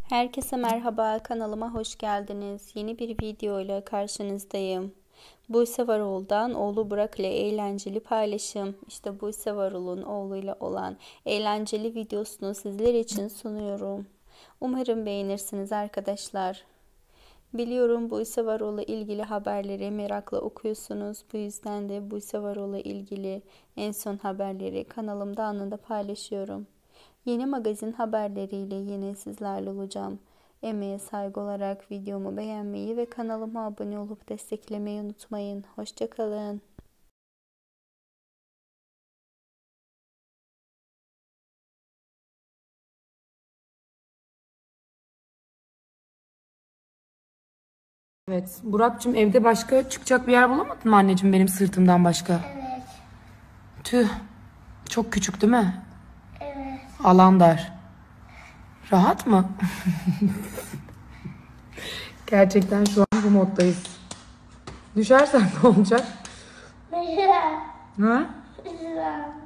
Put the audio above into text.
Herkese merhaba, kanalıma hoş geldiniz. Yeni bir video ile karşınızdayım. Buse Varol'dan oğlu Burak ile eğlenceli paylaşım. İşte Buse Varol'un oğluyla olan eğlenceli videosunu sizler için sunuyorum. Umarım beğenirsiniz arkadaşlar. Biliyorum Buse Varol'la ilgili haberleri merakla okuyorsunuz. Bu yüzden de Buse Varol'la ilgili en son haberleri kanalımda anında paylaşıyorum. Yeni magazin haberleriyle yine sizlerle olacağım. Emeğe saygı olarak videomu beğenmeyi ve kanalıma abone olup desteklemeyi unutmayın. Hoşça kalın. Evet. Burak'cığım evde başka çıkacak bir yer bulamadın mı anneciğim benim sırtımdan başka? Evet. Tüh. Çok küçük değil mi? Evet. Alan dar. Rahat mı? Gerçekten şu an bu moddayız. Düşersen ne olacak? Mesela. Ha? Mesela.